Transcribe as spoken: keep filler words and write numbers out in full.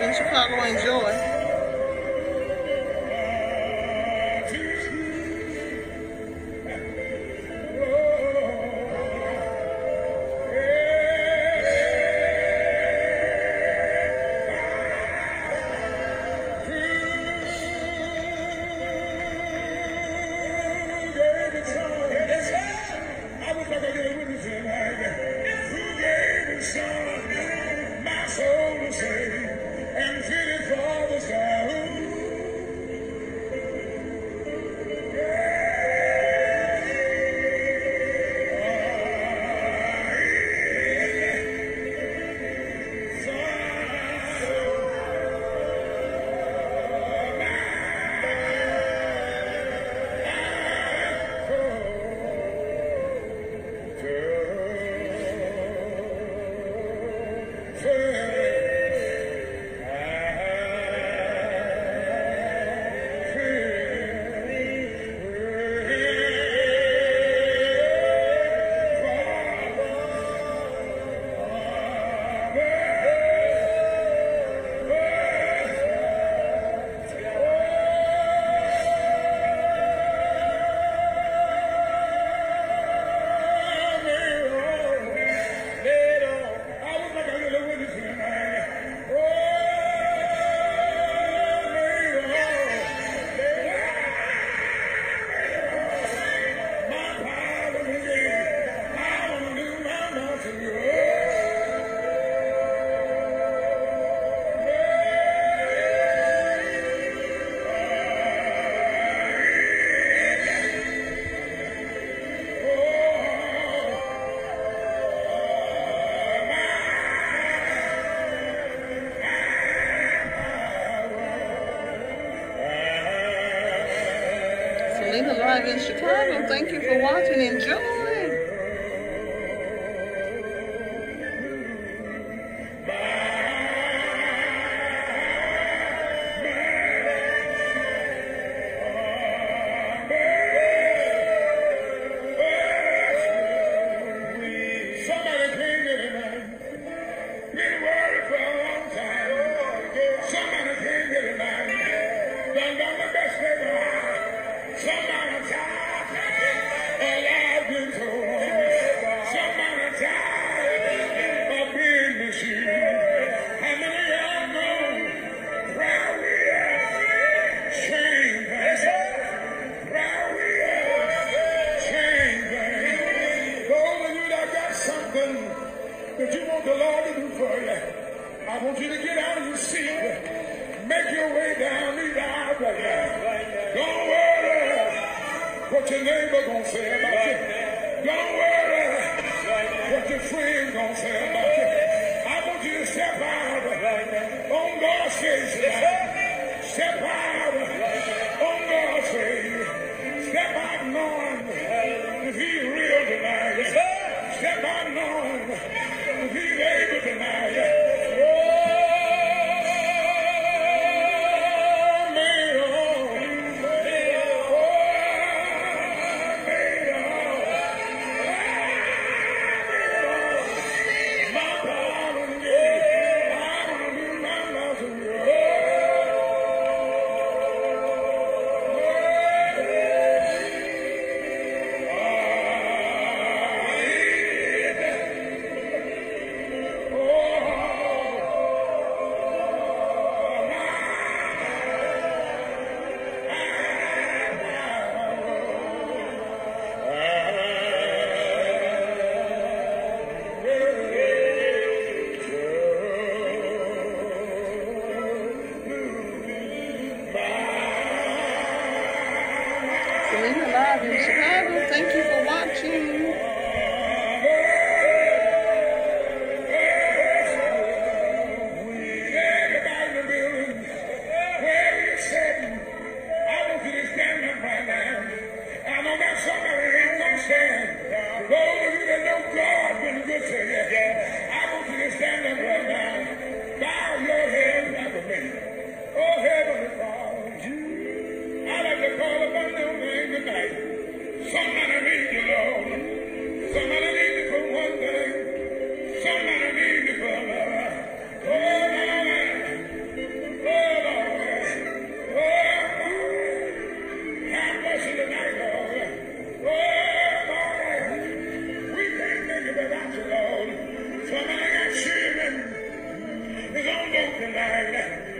Live in Chicago. Enjoy. Live in Chicago. Thank you for watching. Enjoy. That you want the Lord to do for you. I want you to get out of your seat. Make your way down these aisles right now. Don't worry what your neighbor gonna say about you. Don't worry what your friends gonna say about you. I want you to step out on God's face. Step out on God's face. Step out knowing if He's real tonight. Step out knowing if He's able tonight. Live in Chicago. Thank you for watching. Everybody in the building, wherever you're sitting, I want you to stand up right now. I know that somebody ain't gonna stand. Those of you that know God been good to you, I want you to stand up right now. Bow your head like a man. Oh, Heavenly Father, I like to call upon your name tonight. Somebody need you, Lord. Somebody need you for one thing. Somebody need you for another. Oh, Lord, tonight.